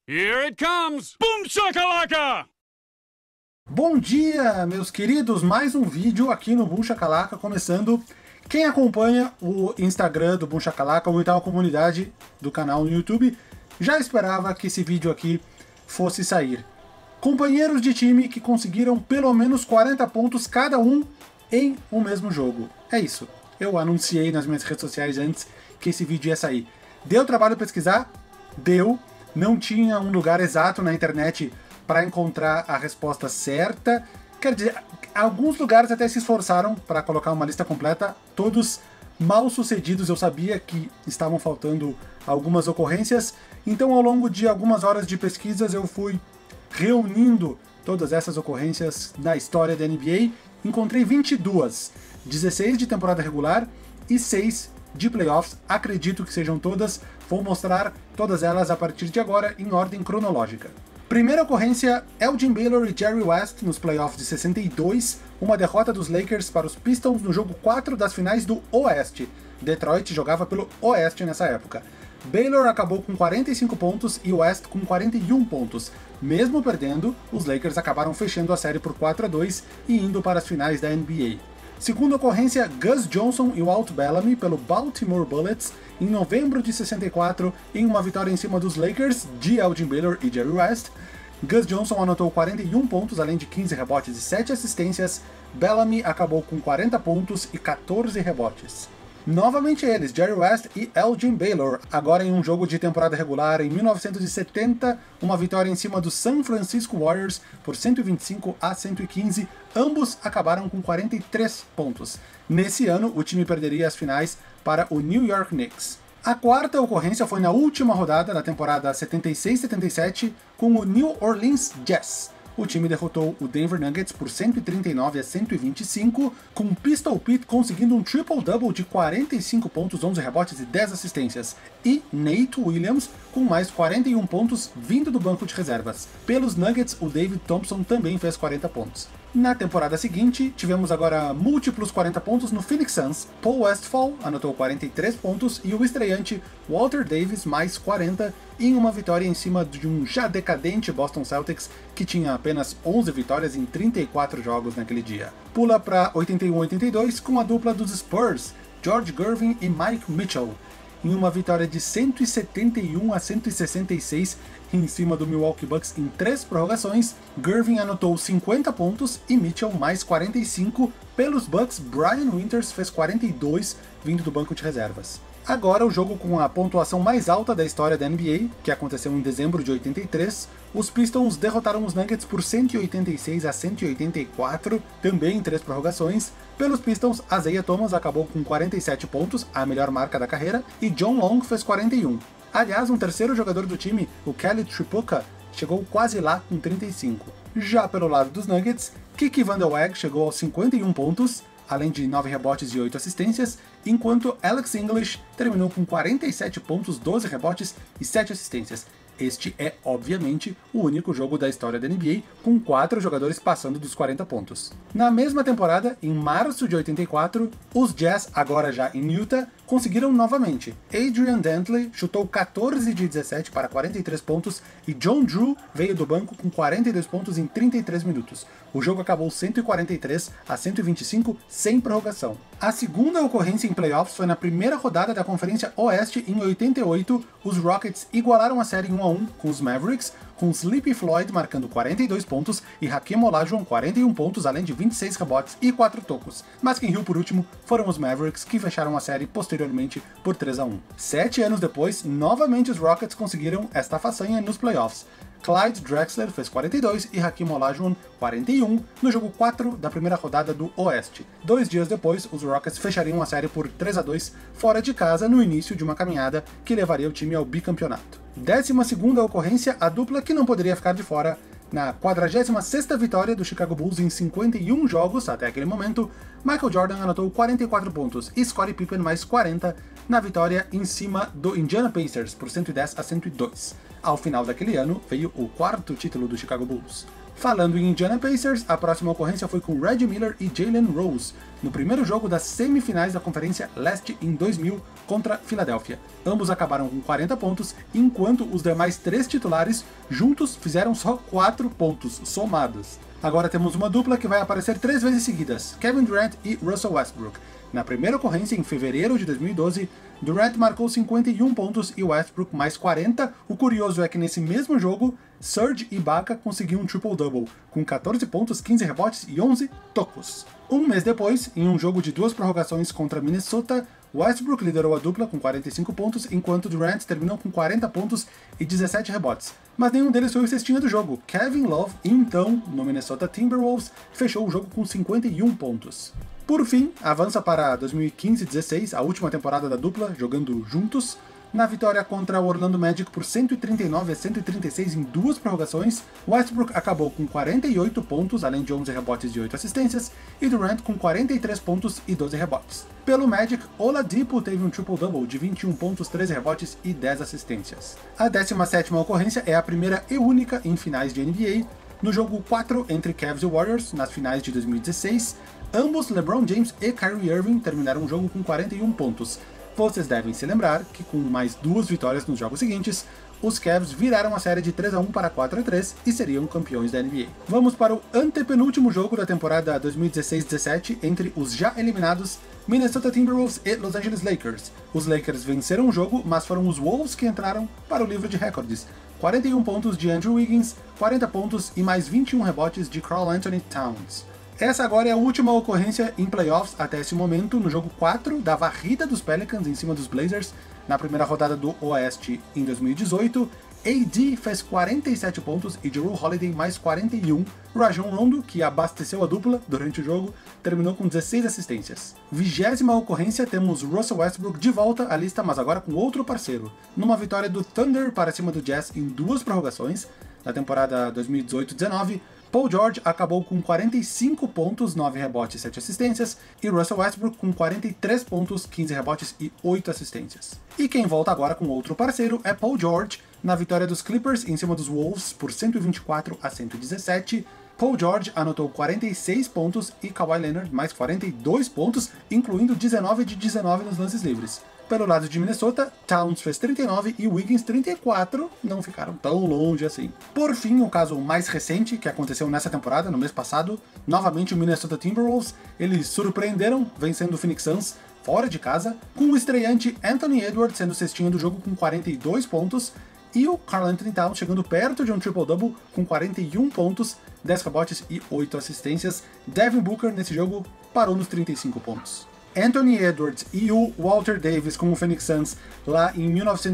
Here it comes! Boom shakalaka! Bom dia, meus queridos! Mais um vídeo aqui no Boom Shakalaka, começando. Quem acompanha o Instagram do Boom Shakalaka ou então a comunidade do canal no YouTube já esperava que esse vídeo aqui fosse sair. Companheiros de time que conseguiram pelo menos 40 pontos cada um em um mesmo jogo. É isso. Eu anunciei nas minhas redes sociais antes que esse vídeo ia sair. Deu trabalho pesquisar? Deu. Não tinha um lugar exato na internet para encontrar a resposta certa. Quer dizer, alguns lugares até se esforçaram para colocar uma lista completa, todos mal sucedidos. Eu sabia que estavam faltando algumas ocorrências, então ao longo de algumas horas de pesquisas eu fui reunindo todas essas ocorrências na história da NBA. Encontrei 22, 16 de temporada regular e 6 de playoffs, acredito que sejam todas. Vou mostrar todas elas a partir de agora em ordem cronológica. Primeira ocorrência, Elgin Baylor e Jerry West nos playoffs de 62, uma derrota dos Lakers para os Pistons no jogo 4 das finais do Oeste. Detroit jogava pelo Oeste nessa época. Baylor acabou com 45 pontos e West com 41 pontos. Mesmo perdendo, os Lakers acabaram fechando a série por 4-2 e indo para as finais da NBA. Segunda ocorrência, Gus Johnson e Walt Bellamy pelo Baltimore Bullets em novembro de 64, em uma vitória em cima dos Lakers, de Elgin Baylor e Jerry West. Gus Johnson anotou 41 pontos, além de 15 rebotes e 7 assistências. Bellamy acabou com 40 pontos e 14 rebotes. Novamente eles, Jerry West e Elgin Baylor, agora em um jogo de temporada regular em 1970, uma vitória em cima dos San Francisco Warriors por 125-115, ambos acabaram com 43 pontos. Nesse ano, o time perderia as finais para o New York Knicks. A quarta ocorrência foi na última rodada da temporada 76-77 com o New Orleans Jazz. O time derrotou o Denver Nuggets por 139-125, com Pistol Pete conseguindo um triple-double de 45 pontos, 11 rebotes e 10 assistências, e Nate Williams com mais 41 pontos vindo do banco de reservas. Pelos Nuggets, o David Thompson também fez 40 pontos. Na temporada seguinte, tivemos agora múltiplos 40 pontos no Phoenix Suns. Paul Westphal anotou 43 pontos e o estreante Walter Davis mais 40 em uma vitória em cima de um já decadente Boston Celtics que tinha apenas 11 vitórias em 34 jogos naquele dia. Pula para 81-82 com a dupla dos Spurs, George Gervin e Mike Mitchell, em uma vitória de 171-166 em cima do Milwaukee Bucks em 3 prorrogações. Gervin anotou 50 pontos e Mitchell mais 45. Pelos Bucks, Brian Winters fez 42 vindo do banco de reservas. Agora o jogo com a pontuação mais alta da história da NBA, que aconteceu em dezembro de 83, os Pistons derrotaram os Nuggets por 186-184, também em 3 prorrogações. Pelos Pistons, Isaiah Thomas acabou com 47 pontos, a melhor marca da carreira, e John Long fez 41. Aliás, um terceiro jogador do time, o Kelly Tripucka, chegou quase lá com 35. Já pelo lado dos Nuggets, Kiki Van der Weg chegou aos 51 pontos, além de 9 rebotes e 8 assistências, enquanto Alex English terminou com 47 pontos, 12 rebotes e 7 assistências. Este é, obviamente, o único jogo da história da NBA com 4 jogadores passando dos 40 pontos. Na mesma temporada, em março de 84, os Jazz, agora já em Utah, conseguiram novamente. Adrian Dantley chutou 14 de 17 para 43 pontos e John Drew veio do banco com 42 pontos em 33 minutos. O jogo acabou 143-125 sem prorrogação. A segunda ocorrência em playoffs foi na primeira rodada da Conferência Oeste em 88. Os Rockets igualaram a série 1-1 com os Mavericks, com Sleepy Floyd marcando 42 pontos e Hakeem Olajuwon 41 pontos, além de 26 rebotes e 4 tocos. Mas quem riu por último foram os Mavericks, que fecharam a série posteriormente por 3-1. 7 anos depois, novamente os Rockets conseguiram esta façanha nos playoffs. Clyde Drexler fez 42 e Hakeem Olajuwon 41 no jogo 4 da primeira rodada do Oeste. 2 dias depois, os Rockets fechariam a série por 3-2 fora de casa no início de uma caminhada que levaria o time ao bicampeonato. 12ª ocorrência, a dupla que não poderia ficar de fora. Na 46ª vitória do Chicago Bulls em 51 jogos até aquele momento, Michael Jordan anotou 44 pontos e Scottie Pippen mais 40 na vitória em cima do Indiana Pacers por 110-102. Ao final daquele ano, veio o 4º título do Chicago Bulls. Falando em Indiana Pacers, a próxima ocorrência foi com Reggie Miller e Jalen Rose, no primeiro jogo das semifinais da Conferência Leste em 2000 contra Filadélfia. Ambos acabaram com 40 pontos, enquanto os demais 3 titulares juntos fizeram só 4 pontos somados. Agora temos uma dupla que vai aparecer 3 vezes seguidas, Kevin Durant e Russell Westbrook. Na primeira ocorrência, em fevereiro de 2012, Durant marcou 51 pontos e Westbrook mais 40. O curioso é que nesse mesmo jogo, Serge Ibaka conseguiu um triple-double, com 14 pontos, 15 rebotes e 11 tocos. Um mês depois, em um jogo de 2 prorrogações contra Minnesota, Westbrook liderou a dupla com 45 pontos, enquanto Durant terminou com 40 pontos e 17 rebotes. Mas nenhum deles foi o cestinha do jogo. Kevin Love, então, no Minnesota Timberwolves, fechou o jogo com 51 pontos. Por fim, avança para 2015-16, a última temporada da dupla, jogando juntos. Na vitória contra o Orlando Magic por 139-136 em 2 prorrogações, Westbrook acabou com 48 pontos, além de 11 rebotes e 8 assistências, e Durant com 43 pontos e 12 rebotes. Pelo Magic, Oladipo teve um triple-double de 21 pontos, 13 rebotes e 10 assistências. A 17ª ocorrência é a primeira e única em finais de NBA. No jogo 4 entre Cavs e Warriors, nas finais de 2016, ambos LeBron James e Kyrie Irving terminaram o jogo com 41 pontos. Vocês devem se lembrar que com mais 2 vitórias nos jogos seguintes, os Cavs viraram a série de 3-1 para 4-3 e seriam campeões da NBA. Vamos para o antepenúltimo jogo da temporada 2016-17 entre os já eliminados Minnesota Timberwolves e Los Angeles Lakers. Os Lakers venceram o jogo, mas foram os Wolves que entraram para o livro de recordes. 41 pontos de Andrew Wiggins, 40 pontos e mais 21 rebotes de Karl-Anthony Towns. Essa agora é a última ocorrência em playoffs até esse momento, no jogo 4 da varrida dos Pelicans em cima dos Blazers, na primeira rodada do Oeste em 2018. AD fez 47 pontos e Jrue Holiday mais 41. Rajon Rondo, que abasteceu a dupla durante o jogo, terminou com 16 assistências. 20ª ocorrência, temos Russell Westbrook de volta à lista, mas agora com outro parceiro. Numa vitória do Thunder para cima do Jazz em 2 prorrogações, na temporada 2018-19, Paul George acabou com 45 pontos, 9 rebotes e 7 assistências, e Russell Westbrook com 43 pontos, 15 rebotes e 8 assistências. E quem volta agora com outro parceiro é Paul George, na vitória dos Clippers em cima dos Wolves por 124-117. Paul George anotou 46 pontos e Kawhi Leonard mais 42 pontos, incluindo 19 de 19 nos lances livres. Pelo lado de Minnesota, Towns fez 39 e Wiggins 34, não ficaram tão longe assim. Por fim, o caso mais recente que aconteceu nessa temporada, no mês passado, novamente o Minnesota Timberwolves, eles surpreenderam vencendo o Phoenix Suns fora de casa, com o estreante Anthony Edwards sendo cestinha do jogo com 42 pontos, e o Karl-Anthony Towns chegando perto de um triple-double com 41 pontos, 10 rebotes e 8 assistências. Devin Booker nesse jogo parou nos 35 pontos. Anthony Edwards e o Walter Davis com o Phoenix Suns lá em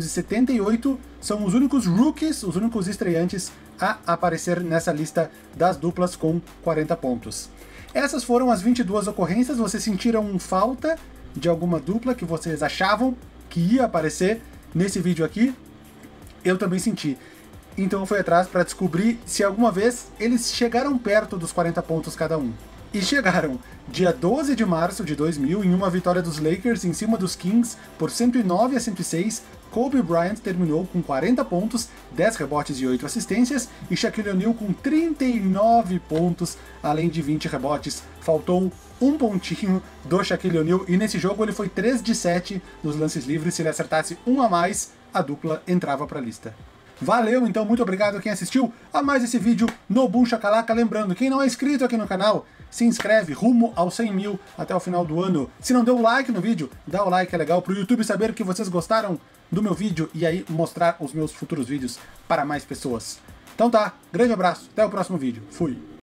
1978 são os únicos rookies, os únicos estreantes a aparecer nessa lista das duplas com 40 pontos. Essas foram as 22 ocorrências. Vocês sentiram falta de alguma dupla que vocês achavam que ia aparecer nesse vídeo aqui? Eu também senti. Então eu fui atrás para descobrir se alguma vez eles chegaram perto dos 40 pontos cada um. E chegaram. Dia 12 de março de 2000, em uma vitória dos Lakers em cima dos Kings por 109-106, Kobe Bryant terminou com 40 pontos, 10 rebotes e 8 assistências, e Shaquille O'Neal com 39 pontos, além de 20 rebotes. Faltou um pontinho do Shaquille O'Neal, e nesse jogo ele foi 3 de 7 nos lances livres. Se ele acertasse um a mais, a dupla entrava para a lista. Valeu, então, muito obrigado a quem assistiu a mais esse vídeo no Boom Shakalaka. Lembrando, quem não é inscrito aqui no canal, se inscreve rumo aos 100 mil até o final do ano. Se não deu like no vídeo, dá o like, é legal pro YouTube saber que vocês gostaram do meu vídeo e aí mostrar os meus futuros vídeos para mais pessoas. Então tá, grande abraço, até o próximo vídeo. Fui!